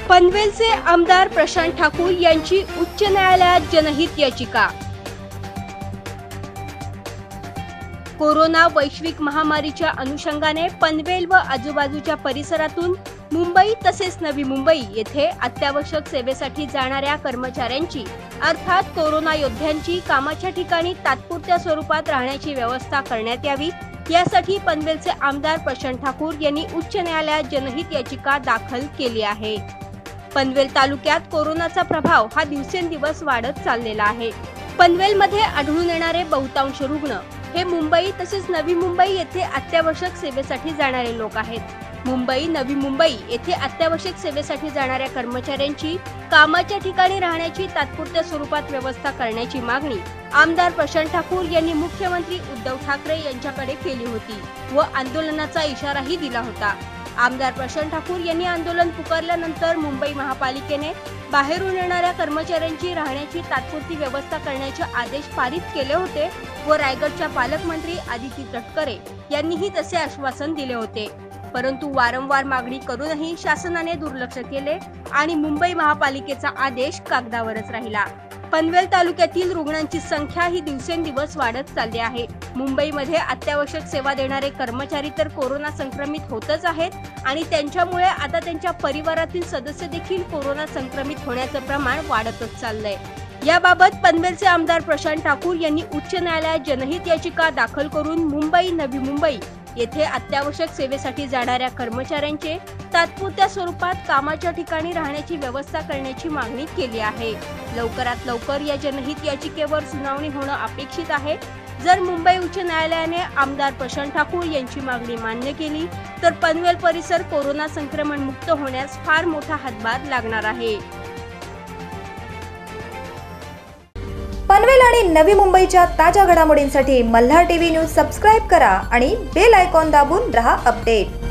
पनवेलचे आमदार प्रशांत ठाकूर यांची उच्च न्यायालयात जनहित याचिका। कोरोना वैश्विक महामारीच्या अनुषंगाने पनवेल व आजूबाजूच्या परिसरातून मुंबई तसेच नवी मुंबई येथे अत्यावश्यक सेवेसाठी जाणाऱ्या कर्मचाऱ्यांची अर्थात कोरोना योद्ध्यांची कामाच्या ठिकाणी तात्पुरत्या स्वरूपात राहण्याची व्यवस्था करण्यात यावी, यासाठी पनवेलचे आमदार प्रशांत ठाकूर यांनी उच्च न्यायालयात जनहित याचिका दाखल केली आहे। पनवेल तालुक्यात कोरोनाचा प्रभाव हा दिवसेंदिवस वाढत चाललेला आहे। पनवेलमध्ये आढळून येणारे बहुतांश रुग्ण हे मुंबई तसेच नवी मुंबई येथे अत्यावश्यक सेवेसाठी जाणारे लोक आहेत। मुंबई नवी मुंबई येथे अत्यावश्यक सेवेसाठी जाणाऱ्या कर्मचाऱ्यांची कामाच्या ठिकाणी राहण्याची तात्पुरत्या स्वरूपात व्यवस्था करण्याची मागणी आमदार प्रशांत ठाकूर यांनी मुख्यमंत्री उद्धव ठाकरे यांच्याकडे केली होती व आंदोलनाचा इशाराही दिला होता। आमदार प्रशांत ठाकूर यांनी आंदोलन पुकारल्यानंतर मुंबई महापालिकेने बाहेरून येणाऱ्या कर्मचाऱ्यांची राहण्याची तात्पुरती व्यवस्था करण्याचे आदेश पारित केले होते व रायगडच्या पालकमंत्री आदिती तटकरे यांनीही तसे आश्वासन दिले होते, परंतु वारंवार मागणी करूनही शासनाने दुर्लक्ष केले आणि मुंबई महापालिकेचा आदेश कागदावरच राहिला। पनवेल तालुक्यातील रुग्णांची संख्या ही दिवसेंदिवस वाढत चालली आहे। मुंबईमध्ये अत्यावश्यक सेवा देणारे कर्मचारी तर कोरोना संक्रमित होतच आहेत आणि त्यांच्यामुळे आता त्यांच्या परिवारातील सदस्य देखील कोरोना संक्रमित होण्याचे प्रमाण वाढतच चाललंय। याबाबत पनवेलचे आमदार प्रशांत ठाकूर यांनी उच्च न्यायालयात जनहित याचिका दाखल करून मुंबई नवी मुंबई येथे अत्यावश्यक सेवेसाठी जाणाऱ्या कर्मचाऱ्यांचे तात्पुरत्या स्वरूपात कामाच्या ठिकाणी राहण्याची व्यवस्था करण्याची मागणी केली आहे। लवकरात लवकर या जनहित याचिकेवर सुनावणी होणं अपेक्षित आहे। जर मुंबई उच्च न्यायालयाने आमदार प्रशांत ठाकूर यांची मागणी मान्य केली तर पनवेल परिसर कोरोना संक्रमण मुक्त होण्यास फार मोठा हातभार लागणार आहे। पनवेल आणि नवी मुंबईच्या ताज्या घडामोडींसाठी मल्हार टीव्ही न्यूज सबस्क्राइब करा आणि बेल आयकॉन दाबून रहा अपडेट।